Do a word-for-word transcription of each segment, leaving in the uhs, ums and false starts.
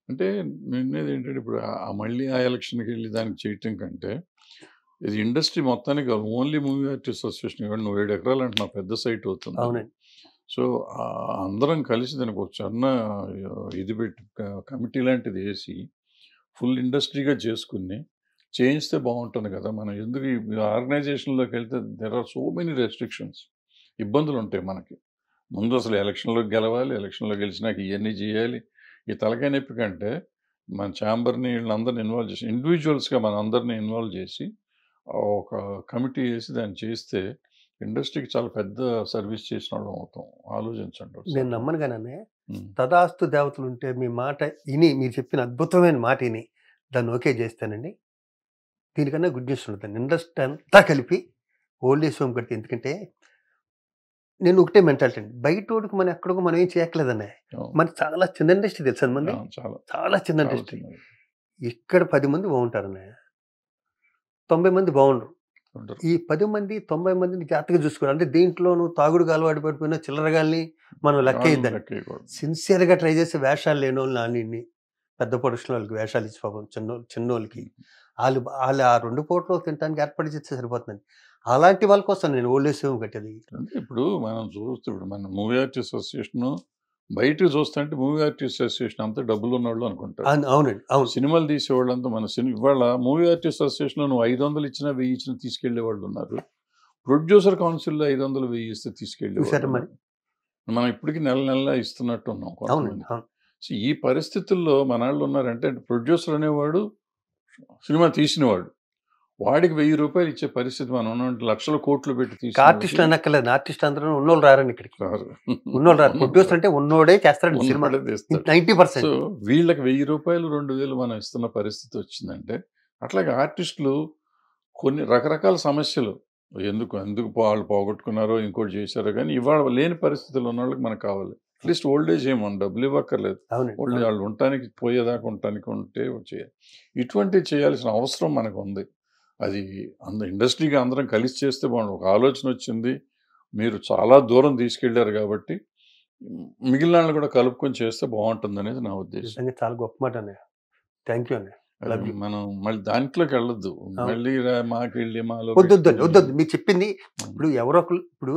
అంటే నేననేది ఏంటంటే ఇప్పుడు ఆహ్, మళ్ళీ ఆ ఎలక్షన్‌కెళ్ళి దానికి చేయటం కంటే, ఇది ఇండస్ట్రీ మొత్తానికి ఓన్లీ మూవీ ఆర్టిస్ట్ అసోసియేషన్ ఇవాళ నువ్వు ఏడు ఎకరాలు అంటున్నావు పెద్ద సైట్ అవుతుందని. అవునండి. సో, ఆహ్, అందరం కలిసి దానికి ఒక చిన్న ఇది పెట్టి క కమిటీ లాంటిది ఏసి, ఫుల్ ఇండస్ట్రీగా చేసుకొని, చేయిస్తే బావుంటుంది కదా! మనం ఎందుకు ఈ ఆర్గనైజేషన్‌లోకెళ్తే there are so many restrictions. ఇబ్బందులుంటాయి మనకి. ముందు అసలు ఎలక్షన్‌లో గెలవాలి. ఎలక్షన్‌లో గెలిచినాక ఇయన్నీ జేయాలి. ఈ తలకాయ నొప్పి కంటే, మన ఛాంబర్‌ని ఈళ్ళందరిని ఇన్వాల్వ్ చేసి, ఇండివిడ్యువల్స్‌గా మనందరిని ఇన్వాల్వ్ చేసి, ఆహ్, ఒక కమిటీ ఏసి దాన్ని చేస్తే, ఇండస్ట్రీకి చాలా పెద్ద సర్వీస్ చేసినోళ్ళం అవుతాం. ఆలోచించండి నేను ఒకసారి. నమ్మను గాననే, హ్మ్. తథాస్తు దేవతలుంటే మీ మాట ఇని, మీరు చెప్పిన అద్భుతమైన మాట ఇని, దాన్ని ఓకే చేస్తానండి. దీనికన్నా గుడ్ న్యూస్ ఉండదండి. ఇండస్ట్రీ అంతా కలిపి ఓల్డ్ ఏజ్ హోమ్ కడితే ఎందుకంటే, నేను ఒకటే మెంటాలిటీ అండి. బయటోడికి మనం ఎక్కడికో మనం ఏం చేయక్కర్లేదన్నయ్య. అవును. మనది చాలా చిన్న ఇండస్ట్రీ తెలుసా మనది? అవును. చాలా. చాలా చిన్న చాలా ఇండస్ట్రీ. చిన్నది. ఇక్కడ పది మంది బావుంటారన్నయ్య. తొంభై మంది బావుండరు. ఉండరు. ఈ పది మంది, తొంభై మందిని జాగ్రత్తగా చూసుకోవాలి. అంటే దీంట్లోను తాగుడుకి అలవాటు పడిపోయిన చిల్లరగాళ్ళని మనం వాళ్ళని లెక్కేయొద్దండి. లెక్కేయకూడదు. సిన్సియర్‌గా ట్రై చేసి వేషాలు లేనోళ్ళని నానిడిని, పెద్ద ప్రొడక్షన్ వాళ్ళకి వేషాలు ఇచ్చి పాపం చిన్నోళ్ళు చిన్నోళ్ళకి హ్మ్. ఆళ్ళు ఆళ్ళు ఆ రెండు పూటలు తినటానికి ఏర్పాటు చేస్తే సరిపోతుందండి. అలాంటి వాళ్ళ కోసం నేను ఓల్డ్ ఏజ్ హోమ్ కట్టేది. అంటే ఇప్పుడు మనం చూస్తే ఇప్పుడు మన మూవీ ఆర్టిస్ట్ అసోసియేషను బయటికి చూస్తుంటే మూవీ ఆర్టిస్ట్ అసోసియేషన్ అంతా డబ్బులున్నోళ్ళు అనుకుంటారు. అవును. అవునండి. అవును. సినిమాలు తీసేవాళ్ళంతా మన సిని ఇవాళ మూవీ ఆర్టిస్ట్ అసోసియేషన్‌లో నువ్వు ఐదు వందలు ఇచ్చినా, వెయ్యి ఇచ్చినా తీసుకెళ్ళేవాళ్ళున్నారు. ప్రొడ్యూసర్ కౌన్సిల్‌లో ఐదు వందలు, వెయ్యి ఇస్తే చూసారా మరి? తీసుకెళ్ళేవాళ్ళున్నారు. మనం ఇప్పటికి నెల నెలా ఇస్తున్నట్టున్నాం అవునండి. కొంతమందికి. అవును. సో, ఈ పరిస్థితుల్లో మనాళ్ళున్నారంటే ప్రొడ్యూసర్ అనేవాడు సినిమా తీసినవాడు. వాడికి వెయ్యి రూపాయలు ఇచ్చే పరిస్థితి మనం ఉన్నామంటే లక్షల కోట్లు పెట్టి ఇంకా ఆర్టిస్టులు తీసినోడికి అనక్కర్లేదు. ఆర్టిస్ట్ అందరూ ఉన్నోళ్ళు రారండి ఇక్కడికి. రారు. ఉన్నోళ్ళు రారు. ఉన్నోడు ప్రొడ్యూసర్ రాడు. అంటే ఉన్నోడే చేస్తాడండి సినిమా. ఉన్నోడే తీస్తాడు. Ninety so, percent. వీళ్ళకి వెయ్యి రూపాయలు, రెండు వేలు మనం ఇస్తున్న పరిస్థితి వచ్చిందంటే, అట్లాగే ఆర్టిస్టులు కొన్ని రకరకాల సమస్యలు ఎందుకు ఎందుకు వాళ్ళు పోగొట్టుకున్నారో, ఇంకోటి చేశారో గానీ, ఇవాళ లేని పరిస్థితుల్లో ఉన్నోళ్ళకి మనకు కావాలి. అట్‌లీస్ట్ ఓల్డ్ ఏజ్ ఏం మనం డబ్బులు ఇవ్వక్కర్లేదు. అవునండి. ఓల్డ్ అవును. వాళ్ళు ఉండటానికి పోయేదాకా ఉండటానికి ఉంటే చేయాలి. ఇటువంటివి చేయాల్సిన అవసరం మనకుంది. అది అంద ఇండస్ట్రీగా అందరం కలిసి చేస్తే బావుండు. ఒక ఆలోచన వచ్చింది. మీరు చాలా దూరం తీసుకెళ్లారు కాబట్టి, మిగిలినాళ్ళని కూడా కలుపుకొని చేస్తే బావుంటుందనేది నా ఉద్దేశం. నిజంగా చాలా గొప్ప మాట అన్నయ్య. థాంక్ యూ అన్నయ్య. అది లవ్ యూ. మనం మళ్ళీ దాంట్లోకి వెళ్ళొద్దు. అవును. మళ్ళీ రా మాకెళ్ళి మాలో వద్దొద్దండి. వద్దొద్దు. పెట్టుకొని మీరు చెప్పింది హ్మ్. ఇప్పుడు ఎవరో ఒకళ్ళు ఇప్పుడు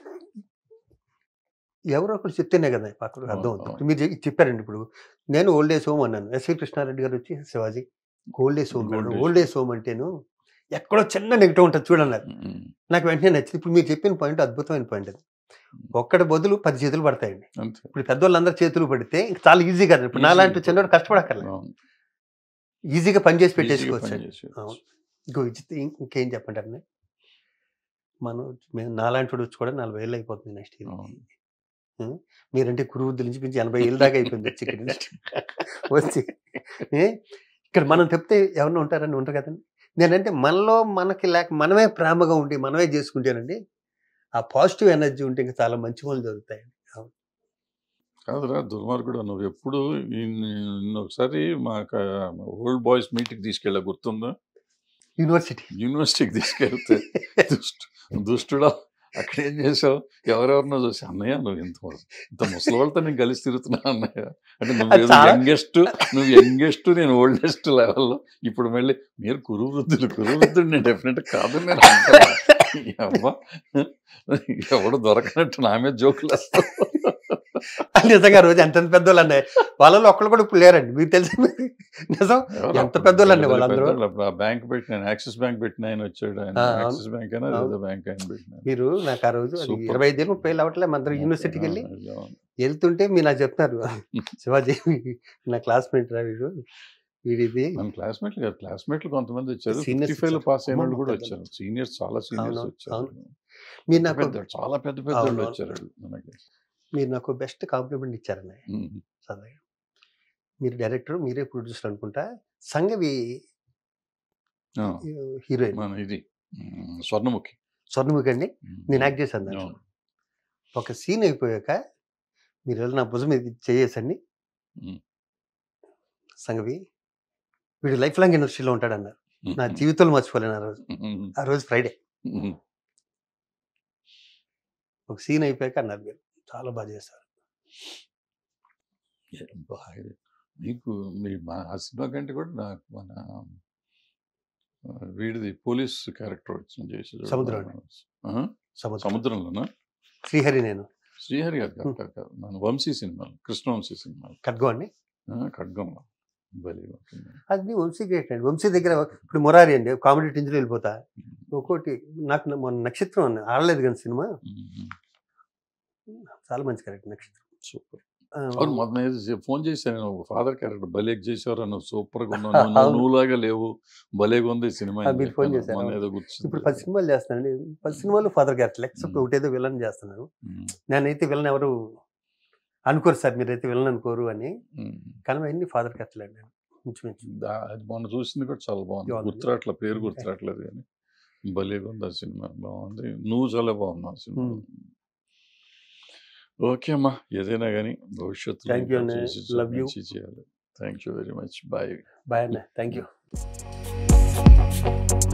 ఎవరో ఒకళ్ళు చెప్తేనే కదా పక్కనకి అవును. అర్థమవుతుంది. అవును. ఇప్పుడు మీరు చె చెప్పారండి ఇప్పుడు. నేను ఓల్డ్ ఏజ్ హోమ్ అన్నాను. ఎస్‌వి కృష్ణారెడ్డి గారు వచ్చి Sivaji old age home gold madam. Age old age home అంటేను ఎక్కడో చిన్న నెగెటివ్ ఉంటది చూడన్నారు. హ్మ్. నాకు వెంటనే నచ్చింది. ఇప్పుడు మీరు చెప్పిన పాయింట్ అద్భుతమైన పాయింట్ అది. ఒక్కడి బదులు పది చేతులు పడతాయండి. అంతే. ఇప్పుడు పెద్దోళ్ళందరూ చేతులు పడితే ఇంక చాలా ఈజీగా ఇప్పుడు నాలాంటి ఈజీగా చిన్నోడు కష్టపడక్కర్లే. అవును. ఈజీగా పని చేసి ఈజీగా పని పెట్టేసుకోవచ్చండి. చేసేయొచ్చు. అవును. ఇంకో విచిత్ర ఇంకేం చెప్పంటారండి? మనం మేము నాలాంటోడు వచ్చి కూడా నలభై ఏళ్ళు అయిపోతుంది నెక్స్ట్ ఇయర్‌కి. అవును. హ్మ్. మీరంటే కురువృద్ధుల నుంచి మించి ఎనభై ఏళ్ళ దాకా అయిపోయింది వచ్చి ఇక్కడ నుంచి. వచ్చి ఏ ఇక్కడ మనం చెప్తే ఎవరైనా ఉంటారని ఉండరు కదండీ. నేనంటే మనలో మనకి లేక మనమే ప్రేమగా ఉండి మనమే చేసుకుంటేనండి ఆ పాజిటివ్ ఎనర్జీ ఉంటే ఇంకా చాలా మంచి పనులు జరుగుతాయండి. అవును. కాదురా దుర్మార్గుడా నువ్వెప్పుడు ఈన్ని నిన్నొకసారి మాకా ఓల్డ్ బాయ్స్ మీట్‌కి తీసుకెళ్ళా గుర్తుందా? యూనివర్సిటీ. యూనివర్సిటీకి తీసుకెళ్తే దుష్టు దుష్టుడా అక్కడేం చేసావు? ఎవరెవరినో చూసి అన్నయ్య నువ్వు ఇంత ముస ఇంత ముసలోళ్ళతో నేను కలిసి తిరుగుతున్నాను అన్నయ్య. అంటే అది నువ్వేదో చాలా యంగెస్ట్ నువ్వు యంగెస్ట్ నేను ఓల్డెస్ట్ లెవెల్‌లో ఇప్పుడు మళ్ళీ మీరు కురు వృద్ధులు, కురు వృద్ధుడు నేను డెఫినిట్‌గా కాదని నేను అంటలే. యవ్వ ఎవడు దొరకనట్టు నా మీద జోకులేస్తావు. నిజంగా ఆ రోజు ఎంతెంత పెద్దోళ్ళన్నాయి. వాళ్ళలో ఒక్కళ్ళు కూడా ఇప్పుడు లేరండి. మీకు తెలుసా? నిజం. ఎవరు ఎంత అప్పుడు పెద్దోళ్ళండి పెద్ద వాళ్ళందరూ. పెద్దోళ్ళు అప్పుడు ఆ బ్యాంక్ పెట్టిన యాక్సిస్ బ్యాంక్ పెట్టిన ఆయన వచ్చాడు. ఆయన ఆ! అవును. యాక్సిస్ బ్యాంక్ అయినా అవును. అదేదో బ్యాంక్ ఆయన పెట్టినారు. మీరు నాకు ఆ రోజు అది సూపర్. ఇరవై ఐదు ఏళ్ళు, ముప్పై ఏళ్ళు అవ్వట్లే మనందరం యూనివర్సిటీకెళ్ళి అవును. ఎళ్తుంటే మీరు నాకు చెప్తున్నారు. శివాజీ నా క్లాస్‌మేట్ రా వీడు. వీడిది మన క్లాస్‌మేట్లు కాదు. క్లాస్‌మేట్లు కొంతమంది వచ్చారు. సీనియర్స్ యాభై ఐదులో వచ్చారు. పాస్ అయినోళ్ళు అమ్మమ్మ కూడా పెద్దలు. వచ్చారు. సీనియర్స్ చాలా సీనియర్స్ అవునవును. వచ్చారు. అవును. మీరు పెద్ద నాకు పెద్ద చాలా పెద్ద పెద్దోళ్ళు అవునవును. వచ్చారు మనకి. మీరు నాకు బెస్ట్ కాంప్లిమెంట్ ఇచ్చారన్నయ్య. హ్మ్. సరదాగా. మీరు డైరెక్టర్, మీరే ప్రొడ్యూసర్ అనుకుంటా. సంఘవి ఆ! హీరోయిన్. మన ఇది హ్మ్. స్వర్ణముఖి. స్వర్ణముఖి అండి. నేను హ్మ్. యాక్ట్ చేశాను దాంట్లో. అవును. ఒక సీన్ అయిపోయాక మీరెళ్ళి నా భుజం మీద చెయ్యేసండి. హ్మ్. సంఘవి వీడు లైఫ్ లాంగ్ ఇండస్ట్రీలో ఉంటాడన్నారు. నా హుహు. జీవితంలో మర్చిపోలేను ఆ రోజు. హుహు. ఆ రోజు ఫ్రైడే. హుహు. ఒక సీన్ అయిపోయాక అన్నారు మీరు. చాలా బా చేశారు. అబ్బా! మీకు మీ మా ఆ సినిమా కంటే కూడా నాకు మన ఆ, వీడిది పోలీస్ క్యారెక్టర్ వచ్చింది చేసి సముద్రం అండి. సముద్రం సముద్రంలోనా శ్రీహరి నేను శ్రీహరి గారు కాదు కాదు కాదు మన వంశీ సినిమాలు కృష్ణవంశీ సినిమాలు ఖడ్గం అండి. ఆ, ఖడ్గంలో భలే ఉంటుంది. అది వంశీ గ్రేట్ అండి. వంశీ దగ్గర ఇప్పుడు మురారి అండి కామెడీ టింజ్లో వెళ్ళిపోతా. ఒక్కోటి నాకు న- మొన్న నక్షత్రం అని ఆడలేదు కానీ సినిమా మ్మ్. చాలా మంచి క్యారెక్టర్ నక్షత్రం. సూపర్. ఆ, అవును మొన్న ఏదో చే- ఫోన్ చేశాను నేను ఫాదర్ క్యారెక్టర్ భలేగా చేసేవారు నువ్వు సూపర్ గా ఉన్నావు నువ్వు- నువ్వు అవును. నువ్వులాగా లేవు భలేగా ఉంది ఈ సినిమా ఆ, అని మీరు ఫోన్ చెప్పాను. చేశారు, మొన్న అవును. ఏదో ఇప్పుడు గుర్తు పది సినిమాలు చేస్తానండి. పది సినిమాలు ఫాదర్ క్యారెక్టర్ ఎక్సెప్ట్ మ్మ్. ఒకటేదో విలన్ చేస్తున్నాను. నేనైతే విలన్ ఎవరు అనుకోరు సార్, మీరైతే విలన్ అనుకోరు అని. కానీ అన్ని ఫాదర్ క్యారెక్టర్ అండి ఇంచుమించు. అది మొన్న చూసింది కూడా చాలా బాగుంది బాగుంది. గుర్తురాట్ల పేరు గుర్తురాట్లేదు కానీ భలేగా ఉంది ఆ సినిమా బాగుంది నువ్వు చాలా బాగున్నావు ఆ సినిమా. మ్మ్. ఓకే అమ్మా ఏదైనా కానీ భవిష్యత్తులో Thank you, ఇంకా అన్నయ్య. చేసి Love you. మంచి చేయాలి. Thank you very much bye. Bye అన్న, థ్యాంక్ యూ.